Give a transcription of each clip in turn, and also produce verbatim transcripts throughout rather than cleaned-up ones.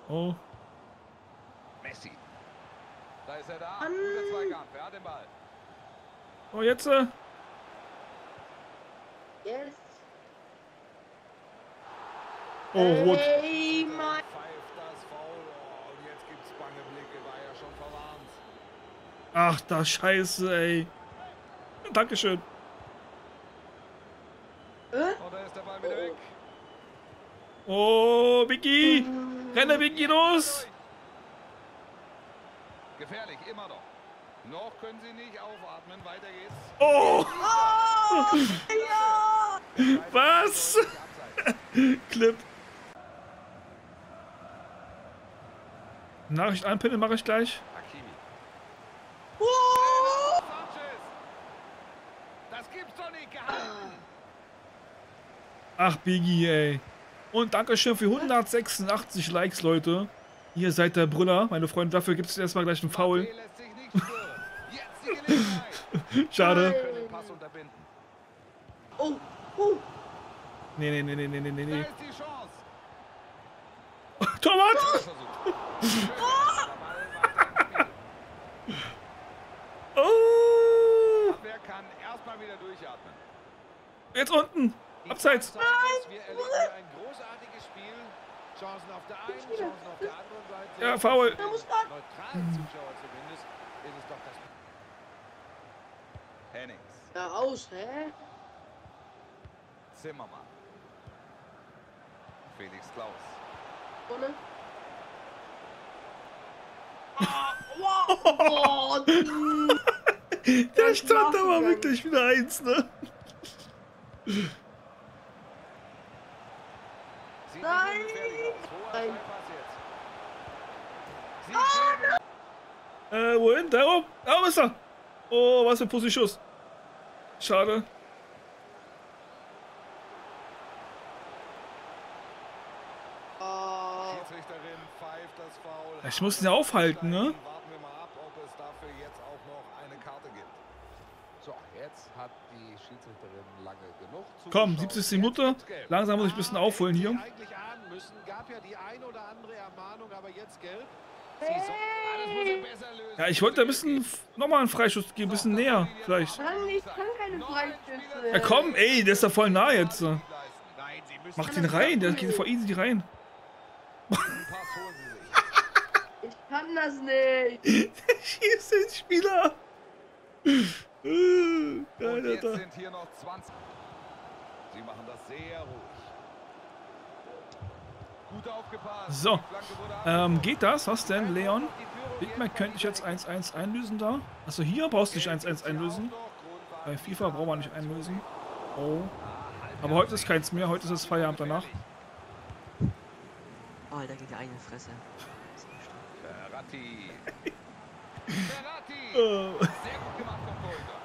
Oh. Messi. Da ist er da. Guter Zweikampf. Er hat den Ball. Oh, jetzt. Äh. Yes. Oh, rot. Hey, Mann. Pfeift das Foul. Oh, und jetzt gibt's bange Blicke. War ja schon verwarnt. Ach, da Scheiße, ey. Dankeschön. Äh? Und da ist der Ball wieder weg. Oh, Vicky. Renne, Vicky, los. Gefährlich, immer noch. Noch können sie nicht aufatmen. Weiter geht's. Oh. Oh, ja. Was? Clip. Nachricht einpinnen mache ich gleich. Hakimi. Oh. Sanchez. Das gibt's doch nicht gehalten. Ach, Biggie, ey. Und Dankeschön für hundertsechsundachtzig Likes, Leute. Ihr seid der Brüller, meine Freunde. Dafür gibt es erstmal gleich einen Foul. Lässt sich nicht stören. Jetzt die Gelegenheit. Schade. Können den Pass unterbinden. Oh, oh. Nee, nee, nee, nee, nee, nee, Da nee. ist die Chance. Torwart! Oh! Wer kann erstmal wieder durchatmen? Jetzt unten! Abseits! Wir erleben hier ein großartiges Spiel. Chancen auf der einen, Chancen auf der anderen Seite. Ja, Foul! Da muss man. Neutralen Zuschauer zumindest ist es doch das. Hennings. Da aus, hä? Zimmermann. Felix Klaus. Vorne. Oh, Der stand da mal wirklich wieder eins, ne? Sieht Nein! nicht ungefährlich aus. Hoher Nein. Freipass jetzt. Sie Äh, wohin? Da oben! Da oben ist er! Oh, was für ein Pussy-Schuss. Schade. Schiedsrichterin pfeift das Foul. Ich muss ihn ja aufhalten, ne? Warten wir mal ab, ob es dafür jetzt auch noch eine Karte gibt. So, jetzt hat die Schiedsrichterin lange genug zugeschaut. Komm, siebzigste Minute. Langsam muss ich ein bisschen aufholen hier. Eigentlich ahnen müssen, gab ja die ein oder andere Ermahnung, aber jetzt gelb. Sie soll, alles muss er besser lösen. Ja, ich wollte ein bisschen nochmal einen Freischuss geben, ein bisschen näher, vielleicht. Kann, ich kann keine Freischüsse. Ja, komm, ey, der ist da voll nah jetzt. Nein, sie müssen Mach den rein, der geht voll easy rein. den Pass holen sie sich. Ich kann das nicht. Schieß den Spieler. Äh, Und Geil, jetzt Alter. sind hier noch zwanzig. Sie machen das sehr ruhig. Gut aufgepasst. So, Die Flanke wurde ähm, geht das? Was denn, abgewehrt. Leon? Die Führung Big geht Mac könnte ich jetzt eins eins einlösen da. Achso, hier brauchst du nicht eins eins einlösen. Bei FIFA braucht man nicht einlösen. Oh. Aber heute ist keins mehr, heute ist es Feierabend danach. Oh, da geht die eigene Fresse. Ferrati. Ferrati. Oh. Sehr gut gemacht vom Torhüter.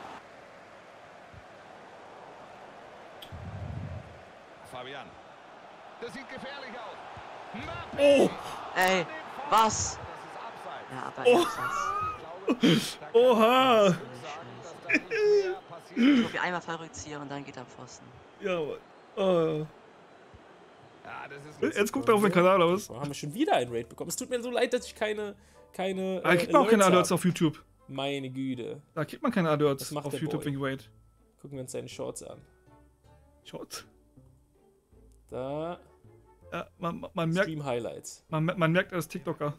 Fabian. Das sieht gefährlich aus. Oh. Ey, was? Das ist abseits. Ja, aber Oh. abseits. Oha. Ich gucke einmal verrückt hier und dann geht er am Pfosten. Ja, Mann. Oh. Ja, das ist Jetzt guckt er auf den Kanal aus. Haben wir schon wieder ein Raid bekommen. Es tut mir so leid, dass ich keine. keine Da kriegt man auch keine Alerts habe. auf YouTube. Meine Güte. Da kriegt man keine Alerts Was macht auf der YouTube Boy? wegen Raid. Gucken wir uns seine Shorts an. Schaut. Da. Ja, man, man, merkt, Stream Highlights. man, man merkt, er ist TikToker.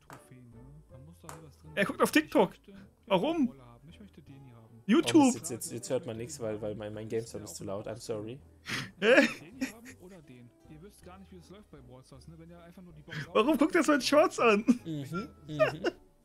Er guckt auf TikTok. Warum? Oh, YouTube. jetzt, jetzt, jetzt hört man nichts, weil, weil mein, mein Game-Sound ist zu laut. I'm sorry. Hä? Warum guckt er so einen Shorts an? Mhm, mhm.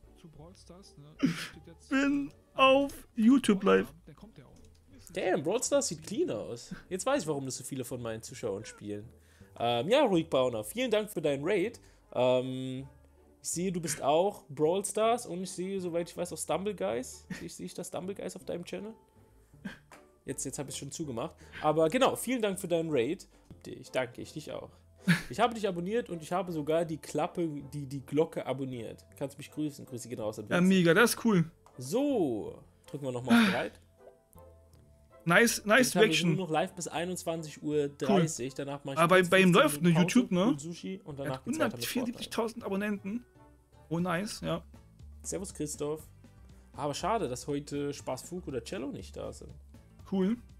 Bin auf YouTube live. Damn, Brawl Stars sieht clean aus. Jetzt weiß ich, warum das so viele von meinen Zuschauern spielen. Ähm, ja, Ruhig Brauner, vielen Dank für deinen Raid. Ähm, ich sehe, du bist auch Brawl Stars und ich sehe, soweit ich weiß, auch Stumble Guys. Ich sehe ich das Stumble Guys auf deinem Channel? Jetzt, jetzt habe ich es schon zugemacht. Aber genau, vielen Dank für deinen Raid. Ich danke, ich dich auch. Ich habe dich abonniert und ich habe sogar die Klappe, die, die Glocke abonniert. Kannst mich grüßen. Grüße genau aus. Ja, mega, das ist cool. So, drücken wir nochmal auf bereit. Nice, nice Jetzt haben wir Reaction. nur noch live bis einundzwanzig Uhr dreißig. Danach mache ich Aber bei, kurz bei ihm fünfzehn läuft Minuten ne, Pause, YouTube, ne? cool Sushi und Er danach hat geht's weiter mit Fortnite. hundertvierundsiebzigtausend Abonnenten. Oh, nice, ja. Servus Christoph. Aber schade, dass heute Spaß Fug oder Cello nicht da sind. Cool.